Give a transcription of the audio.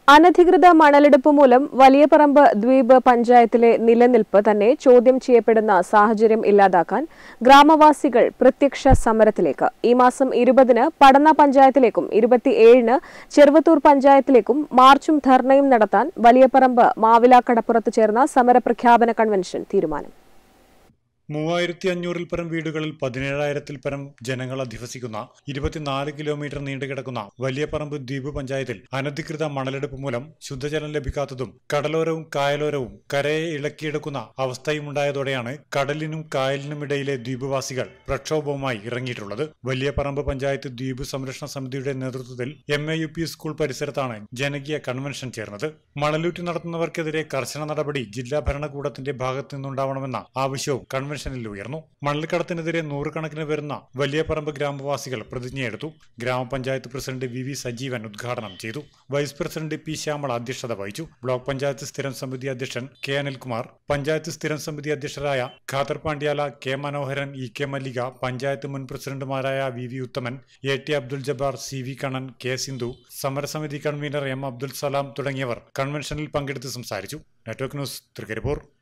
അനധികൃത മണലെടുപ്പ് മൂലം വലിയപറമ്പ് ദ്വീപ് പഞ്ചായത്തിലെ നിലനിൽപ്പ് തന്നെ ചോദ്യം ചെയ്യപ്പെടുന്ന സാഹചര്യം ഇല്ലാതാക്കാൻ ഗ്രാമവാസികൾ പ്രത്യക്ഷ സമരത്തിലേക്ക്. ഈ മാസം 20-ന് പടന്ന പഞ്ചായത്തിലേക്കും 27-ന് ചെറുവത്തൂർ പഞ്ചായത്തിലേക്കും മാർച്ചും ധർണയും നടത്താൻ വലിയപറമ്പ് മാവിലാക്കടപ്പുറത്ത് ചേർന്ന സമരപ്രഖ്യാപന കൺവെൻഷൻ തീരുമാനം. 3500-ൽ പരം വീടുകളിൽ 17,000-ൽ പരം ജനങ്ങൾ അധിവസിക്കുന്ന 24 കിലോമീറ്റർ നീണ്ടുകിടക്കുന്ന വലിയപറമ്പ് ദ്വീപ് പഞ്ചായത്തിൽ അനധികൃത മണലെടുപ്പ് മൂലം ശുദ്ധജലം ലഭിക്കാത്തതും കടലോരവും കായലോരവും കരയെ ഇളക്കിയെടുക്കുന്ന അവസ്ഥയുമുണ്ടായതോടെയാണ് കടലിനും കായലിനുമിടയിലെ ദ്വീപുവാസികൾ പ്രക്ഷോഭവുമായി ഇറങ്ങിയിട്ടുള്ളത്. വലിയപറമ്പ് പഞ്ചായത്ത് ദ്വീപ് സംരക്ഷണ സമിതിയുടെ നേതൃത്വത്തിൽ MAUP സ്കൂൾ പരിസരത്താണ് ജനകീയ കൺവെൻഷൻ ചേർന്നത്. മണലൂറ്റ് നടത്തുന്നവർക്കെതിരെ കർശന നടപടി ജില്ലാ ഭരണകൂടത്തിന്റെ ഭാഗത്തു നിന്നുണ്ടാവണമെന്ന ആവശ്യവും കൺവെൻഷൻ ഉയർന്നു. മണൽക്കടത്തിനെതിരെ 100 കണക്കിന് വരുന്ന വലിയപറമ്പ് ഗ്രാമവാസികൾ പ്രതിജ്ഞയെടുത്തു. ഗ്രാമപഞ്ചായത്ത് പ്രസിഡന്റ് VV സജീവൻ ഉദ്ഘാടനം ചെയ്തു. വൈസ് പ്രസിഡന്റ് P ശ്യാമള അധ്യക്ഷത വഹിച്ചു. ബ്ലോക്ക് പഞ്ചായത്ത് സ്ഥിരം സമിതി അധ്യക്ഷൻ K അനിൽകുമാർ, പഞ്ചായത്ത് സ്ഥിരം സമിതി അധ്യക്ഷരായ ഖാദർ പാണ്ഡ്യാല, K മനോഹരൻ, EK മല്ലിക, പഞ്ചായത്ത് മുൻ പ്രസിഡന്റുമാരായ VV Uthaman, AT Abdul Jabbar, CV Kannan, K Sindhu, സമരസമിതി കൺവീനർ M അബ്ദുൽ സലാം തുടങ്ങിയവർ കൺവെൻഷനിൽ പങ്കെടുത്ത് സംസാരിച്ചു. Network news Trikaripur.